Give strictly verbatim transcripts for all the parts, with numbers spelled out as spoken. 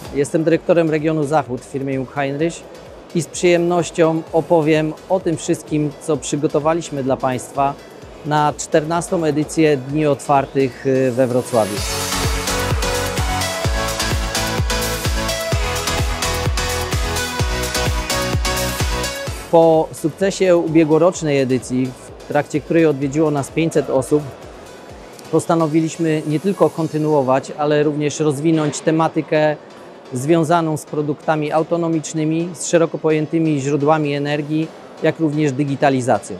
Jestem dyrektorem regionu Zachód w firmie Jungheinrich i z przyjemnością opowiem o tym wszystkim, co przygotowaliśmy dla Państwa na czternastą edycję Dni Otwartych we Wrocławiu. Po sukcesie ubiegłorocznej edycji, w trakcie której odwiedziło nas pięćset osób, postanowiliśmy nie tylko kontynuować, ale również rozwinąć tematykę związaną z produktami autonomicznymi, z szeroko pojętymi źródłami energii, jak również digitalizacją.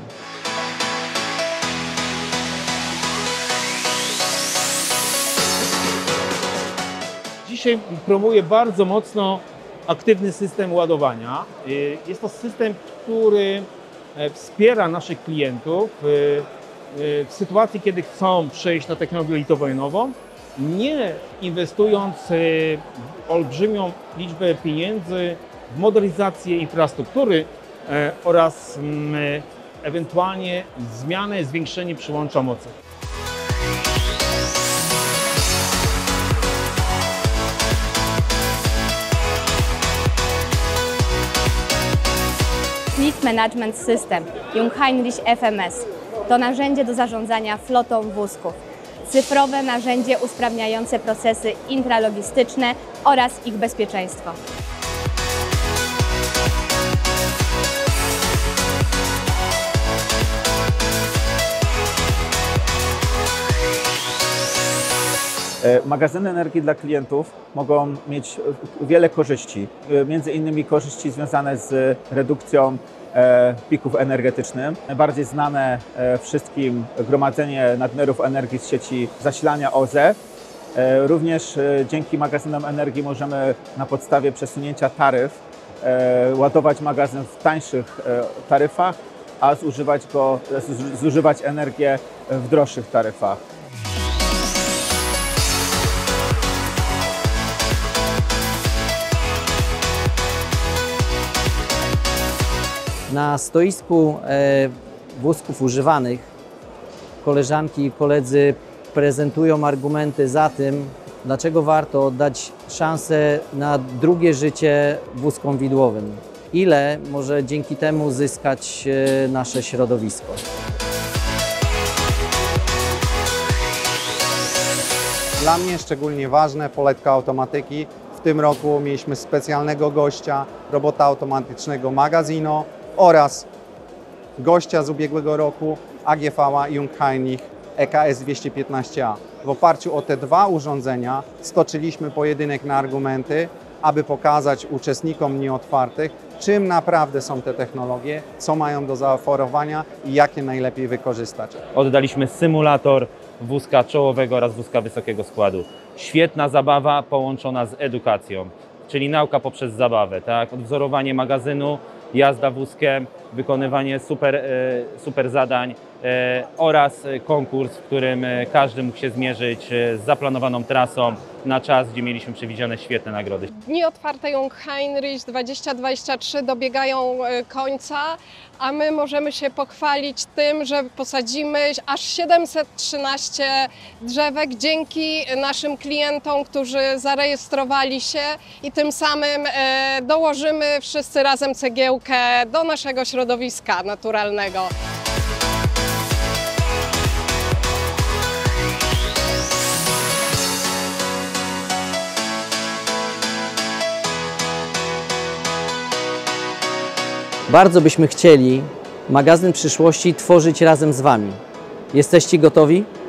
Dzisiaj promuję bardzo mocno aktywny system ładowania. Jest to system, który wspiera naszych klientów w sytuacji, kiedy chcą przejść na technologię litowo-jonową, nie inwestując olbrzymią liczbę pieniędzy w modernizację infrastruktury oraz ewentualnie zmianę, zwiększenie przyłącza mocy. Fleet Management System Jungheinrich F M S to narzędzie do zarządzania flotą wózków, cyfrowe narzędzie usprawniające procesy intralogistyczne oraz ich bezpieczeństwo. Magazyny energii dla klientów mogą mieć wiele korzyści, między innymi korzyści związane z redukcją pików energetycznych. Najbardziej znane wszystkim gromadzenie nadmiarów energii z sieci zasilania O Z E. Również dzięki magazynom energii możemy na podstawie przesunięcia taryf ładować magazyn w tańszych taryfach, a zużywać, go, zużywać energię w droższych taryfach. Na stoisku wózków używanych koleżanki i koledzy prezentują argumenty za tym, dlaczego warto oddać szansę na drugie życie wózkom widłowym. Ile może dzięki temu zyskać nasze środowisko. Dla mnie szczególnie ważne poletka automatyki. W tym roku mieliśmy specjalnego gościa, robota automatycznego Magazino oraz gościa z ubiegłego roku A G V Jungheinrich E K S dwieście piętnaście A. W oparciu o te dwa urządzenia stoczyliśmy pojedynek na argumenty, aby pokazać uczestnikom nieotwartych, czym naprawdę są te technologie, co mają do zaoferowania i jak je najlepiej wykorzystać. Oddaliśmy symulator wózka czołowego oraz wózka wysokiego składu. Świetna zabawa połączona z edukacją, czyli nauka poprzez zabawę, tak? Odwzorowanie magazynu, jazda wózkiem, wykonywanie super, super zadań oraz konkurs, w którym każdy mógł się zmierzyć z zaplanowaną trasą na czas, gdzie mieliśmy przewidziane świetne nagrody. Dni Otwarte Jungheinrich dwadzieścia dwadzieścia trzy dobiegają końca, a my możemy się pochwalić tym, że posadzimy aż siedemset trzynaście drzewek dzięki naszym klientom, którzy zarejestrowali się i tym samym dołożymy wszyscy razem cegiełkę do naszego środowiska naturalnego. Bardzo byśmy chcieli magazyn przyszłości tworzyć razem z Wami. Jesteście gotowi?